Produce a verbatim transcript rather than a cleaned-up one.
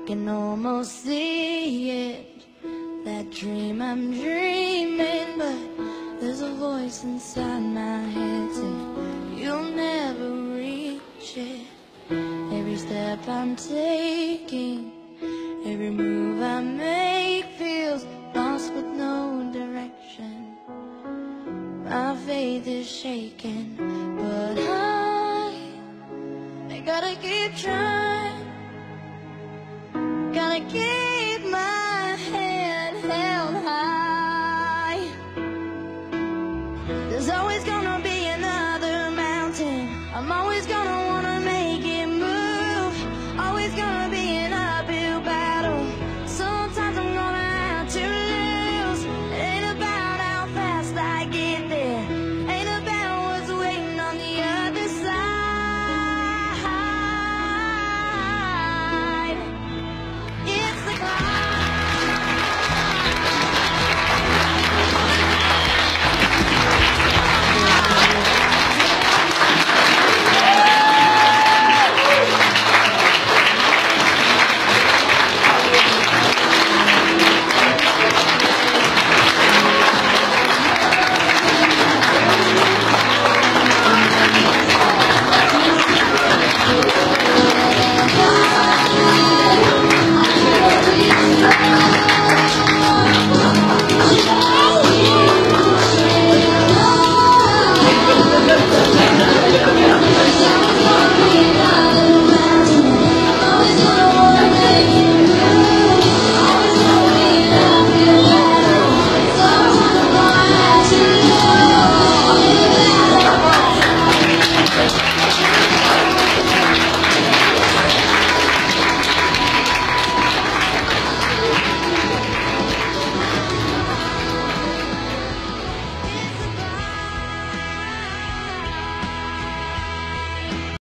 can almost see it, that dream I'm dreaming, but there's a voice inside my head saying you'll never reach it. Every step I'm taking, every move I make feels lost with no direction. My faith is shaking, but I, I gotta keep trying.